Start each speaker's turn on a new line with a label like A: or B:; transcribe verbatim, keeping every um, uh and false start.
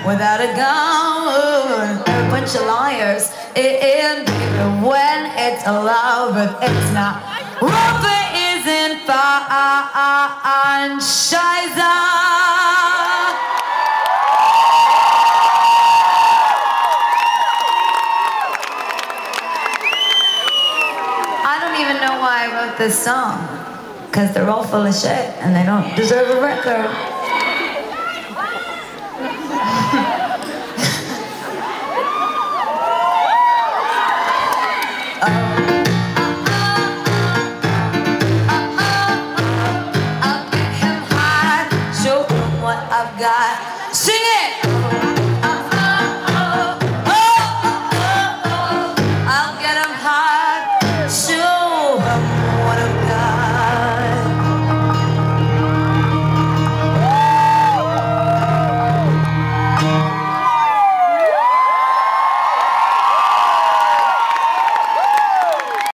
A: without a gun. They're a bunch of liars. It is when it's allowed, but it's not. Rover isn't fine, Scheiße. I don't even know why I wrote this song, because they're all full of shit and they don't deserve a record. I'll get him high, show him what I've got. Sing it!